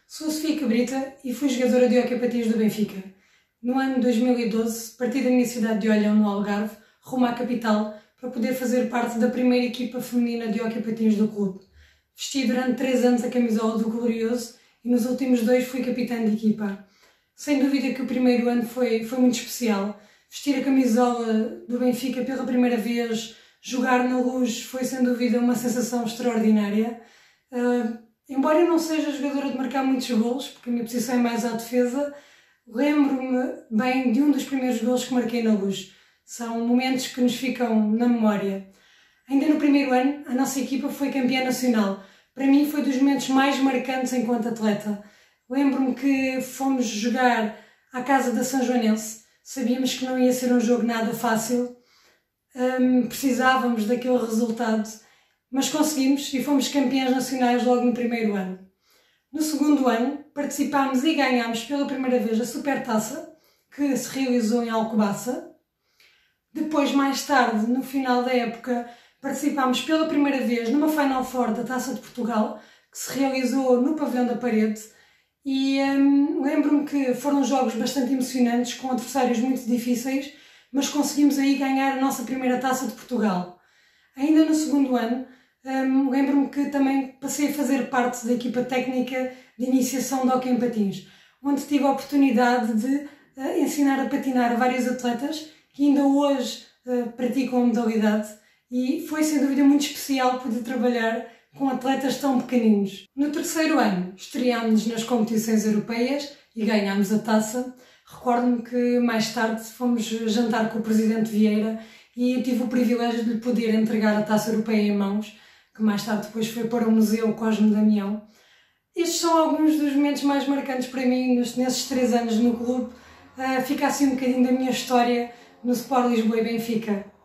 Sou Sofia Cabrita e fui jogadora de hóquei patins do Benfica. No ano 2012, parti da minha cidade de Olhão, no Algarve, rumo à capital, para poder fazer parte da primeira equipa feminina de hóquei patins do clube. Vesti durante 3 anos a camisola do Glorioso e nos últimos 2 fui capitã de equipa. Sem dúvida que o primeiro ano foi muito especial. Vestir a camisola do Benfica pela primeira vez, jogar na Luz, foi sem dúvida uma sensação extraordinária. Embora eu não seja jogadora de marcar muitos golos, porque a minha posição é mais à defesa, lembro-me bem de um dos primeiros golos que marquei na Luz. São momentos que nos ficam na memória. Ainda no primeiro ano, a nossa equipa foi campeã nacional. Para mim foi dos momentos mais marcantes enquanto atleta. Lembro-me que fomos jogar à casa da São Joanense. Sabíamos que não ia ser um jogo nada fácil. Precisávamos daquele resultado. Mas conseguimos e fomos campeãs nacionais logo no primeiro ano. No segundo ano, participámos e ganhámos pela primeira vez a Supertaça, que se realizou em Alcobaça. Depois, mais tarde, no final da época, participámos pela primeira vez numa Final Four da Taça de Portugal, que se realizou no Pavilhão da Parede. E lembro-me que foram jogos bastante emocionantes, com adversários muito difíceis, mas conseguimos aí ganhar a nossa primeira Taça de Portugal. Ainda no segundo ano, lembro-me que também passei a fazer parte da equipa técnica de iniciação de hóquei em patins, onde tive a oportunidade de ensinar a patinar vários atletas que ainda hoje praticam a modalidade, e foi sem dúvida muito especial poder trabalhar com atletas tão pequeninos. No terceiro ano, estreámos-nos nas competições europeias e ganhámos a taça. Recordo-me que mais tarde fomos jantar com o presidente Vieira e eu tive o privilégio de lhe poder entregar a taça europeia em mãos, que mais tarde depois foi para o Museu Cosme Damião. Estes são alguns dos momentos mais marcantes para mim nesses 3 anos no clube. Fica assim um bocadinho da minha história no Sport Lisboa e Benfica.